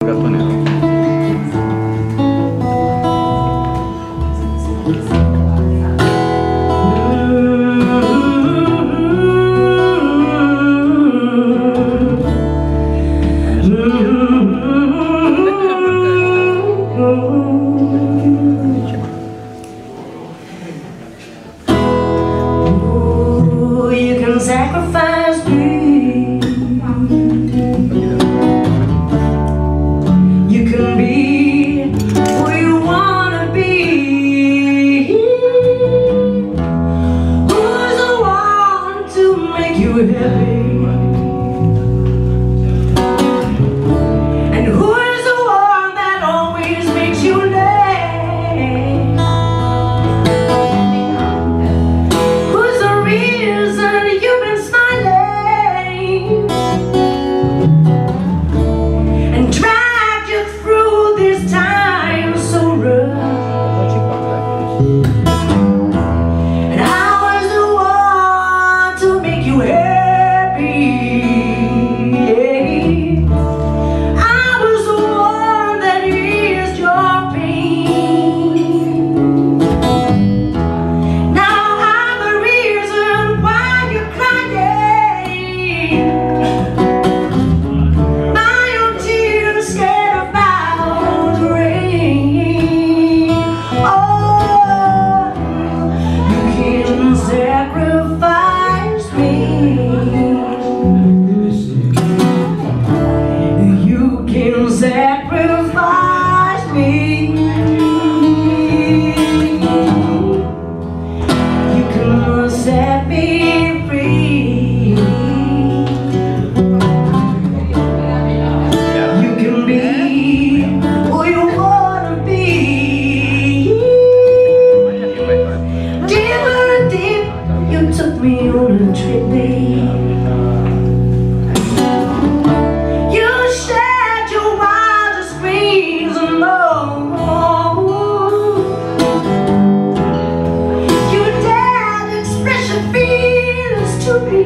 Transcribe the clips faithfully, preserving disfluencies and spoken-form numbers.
Gatto nero. Sacrifice me. You can be who you wanna be. Who's the one to make you happy? And who is the one that always makes you laugh? Who's the reason you've been and dragged you through this time so rough? And I was the one to make you happy. I was the one that eased your pain. Now I'm the reason why you're crying. Scared about the rain. Oh, you can sacrifice me. You can sacrifice me. You can set me free. Took me on a trip, babe. You shared your wildest dreams alone. You dared express your feelings to me.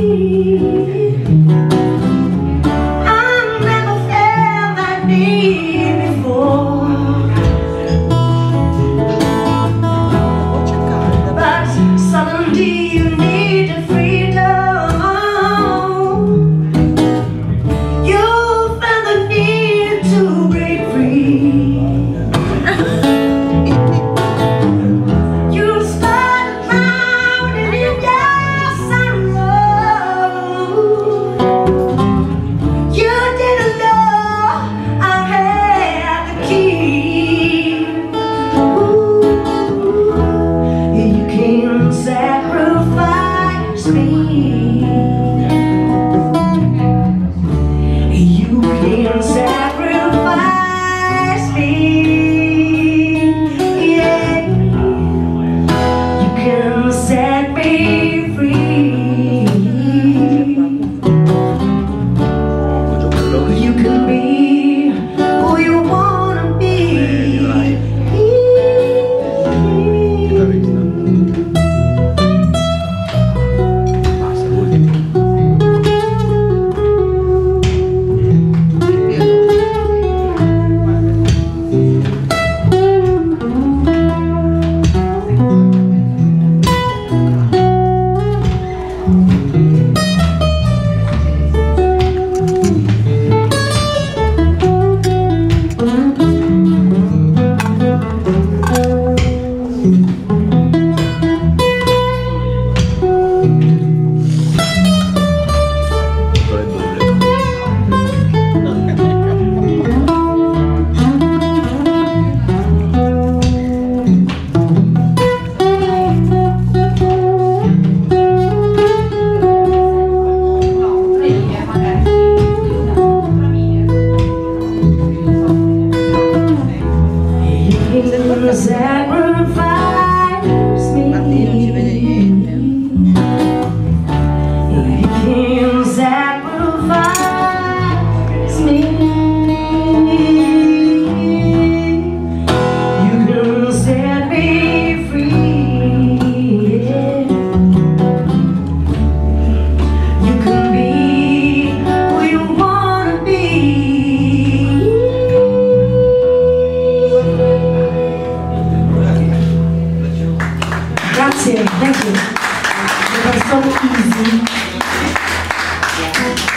I've never felt that need before. But suddenly you need freedom. You felt the need to break free. You started drowning in your sorrow. You didn't know I had the key. Ooh, you can sacrifice me. You can sacrifice me. Yeah. You can set me free. You can be who you wanna be. Sacrifice me. You can sacrifice me. You can set me free. You can be who you wanna be. Grazie, thank you. It was so easy.